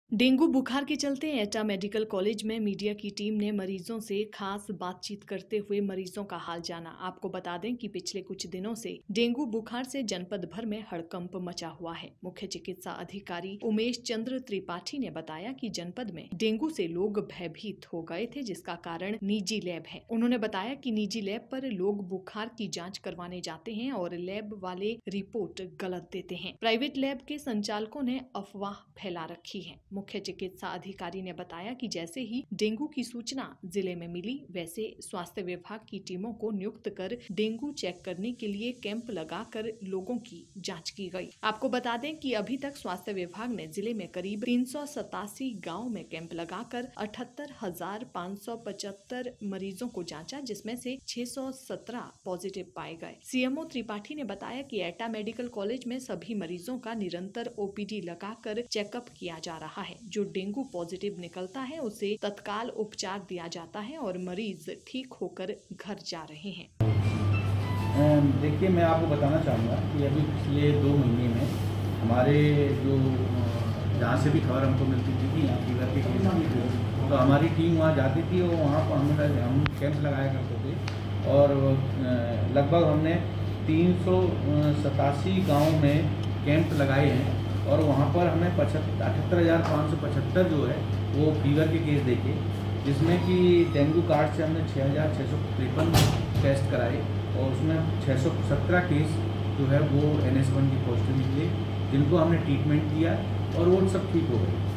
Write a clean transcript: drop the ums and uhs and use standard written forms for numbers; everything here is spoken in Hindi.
डेंगू बुखार के चलते एटा मेडिकल कॉलेज में मीडिया की टीम ने मरीजों से खास बातचीत करते हुए मरीजों का हाल जाना। आपको बता दें कि पिछले कुछ दिनों से डेंगू बुखार से जनपद भर में हड़कंप मचा हुआ है। मुख्य चिकित्सा अधिकारी उमेश चंद्र त्रिपाठी ने बताया कि जनपद में डेंगू से लोग भयभीत हो गए थे, जिसका कारण निजी लैब है। उन्होंने बताया कि निजी लैब पर लोग बुखार की जाँच करवाने जाते हैं और लैब वाले रिपोर्ट गलत देते हैं। प्राइवेट लैब के संचालकों ने अफवाह फैला रखी है। मुख्य चिकित्सा अधिकारी ने बताया कि जैसे ही डेंगू की सूचना जिले में मिली, वैसे स्वास्थ्य विभाग की टीमों को नियुक्त कर डेंगू चेक करने के लिए कैंप लगाकर लोगों की जांच की गई। आपको बता दें कि अभी तक स्वास्थ्य विभाग ने जिले में करीब 387 गाँव में कैंप लगाकर 78,575 मरीजों को जांचा, जिसमें से 617 पॉजिटिव पाए गए। सीएमओ त्रिपाठी ने बताया कि एटा मेडिकल कॉलेज में सभी मरीजों का निरंतर ओपीडी लगाकर चेकअप किया जा रहा है। जो डेंगू पॉजिटिव निकलता है उसे तत्काल उपचार दिया जाता है और मरीज ठीक होकर घर जा रहे हैं। देखिए, मैं आपको बताना चाहूँगा कि अभी पिछले 2 महीने में हमारे जो जहाँ से भी खबर हमको मिलती थी कि यहाँ फीवर के केस, तो हमारी टीम वहाँ जाती थी और वहाँ पर हम कैंप लगाया करते थे और लगभग हमने 387 गाँव में कैंप लगाए हैं और वहाँ पर हमने 78,575 जो है वो फीवर के केस देखे, जिसमें कि डेंगू कार्ड से हमने 6,653 टेस्ट कराए और उसमें 617 केस जो है वो NS1 की पॉजिटिव निकले, जिनको हमने ट्रीटमेंट किया और वो सब ठीक हो गए।